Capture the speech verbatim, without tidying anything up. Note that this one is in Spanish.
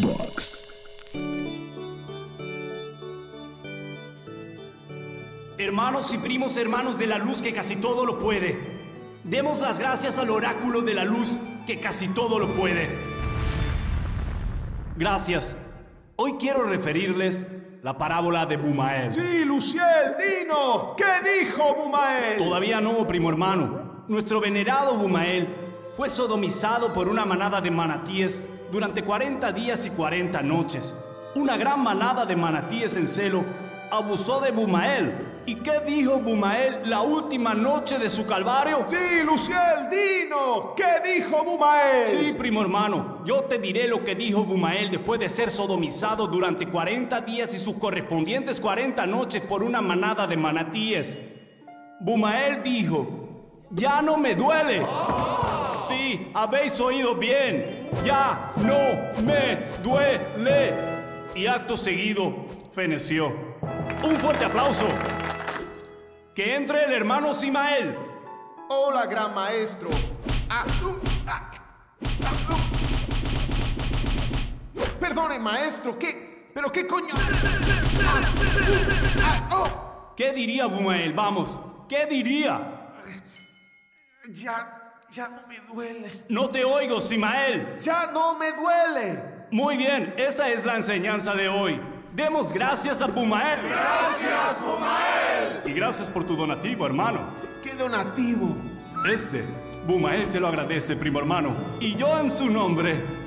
Box. Hermanos y primos hermanos de la luz que casi todo lo puede, demos las gracias al oráculo de la luz que casi todo lo puede. Gracias. Hoy quiero referirles la parábola de Bumael. Sí, Luciel, dinos, ¿qué dijo Bumael? Todavía no, primo hermano. Nuestro venerado Bumael fue sodomizado por una manada de manatíes durante cuarenta días y cuarenta noches. Una gran manada de manatíes en celo abusó de Bumael. ¿Y qué dijo Bumael la última noche de su calvario? Sí, Luciel, dinos, ¿qué dijo Bumael? Sí, primo hermano, yo te diré lo que dijo Bumael después de ser sodomizado durante cuarenta días y sus correspondientes cuarenta noches por una manada de manatíes. Bumael dijo: ¡ya no me duele! Sí, habéis oído bien. ¡Ya no me duele! Y acto seguido, feneció. ¡Un fuerte aplauso! ¡Que entre el hermano Simael! Hola, gran maestro. Ah, uh, ah, ah, uh. Perdone, maestro, ¿qué? ¿Pero qué coño? Ah, uh, ah, oh. ¿Qué diría Bumael? Vamos, ¿qué diría? Ya, ya no me duele. No te oigo, Simael. Ya no me duele. Muy bien, esa es la enseñanza de hoy. Demos gracias a Bumael. Gracias, Bumael. Y gracias por tu donativo, hermano. ¿Qué donativo? Este, Bumael te lo agradece, primo hermano. Y yo en su nombre